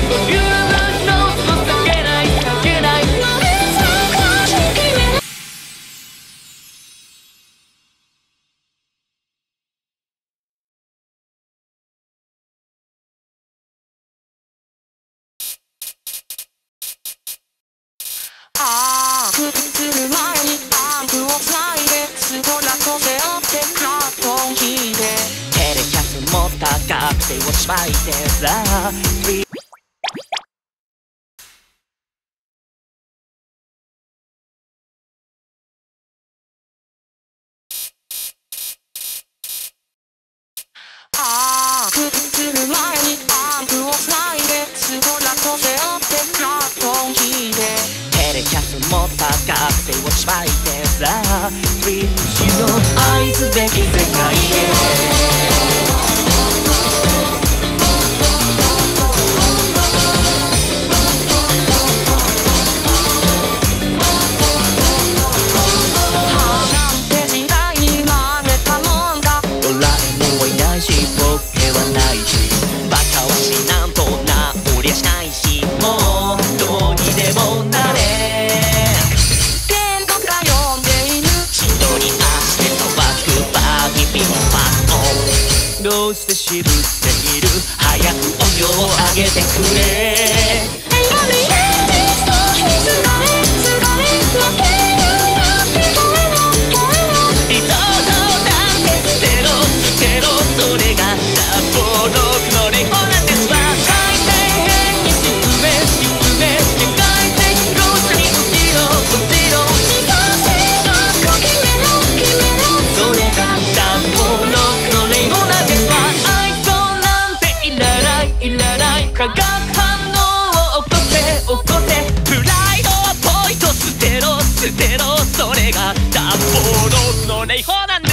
する前にパンクをつないでストラと背負ってカートン引いてテレキャス持った学生をしばいてさする前にパンクをつないでストラと背負ってカートン引いてテレキャス持った学生をしばいてさフリーシの愛すべき世界へどうして渋っている早くお湯をあげてくれ理想像なんて捨てろ捨てろそれが脱法の乗りほらですわ最底辺に沈め沈め世界的ロスに落ちろ落ちろそれが脱法の乗りほらですわいらない化学反応を起こせ起こせプライドはポイと捨てろ捨てろそれが脱法の乗りほら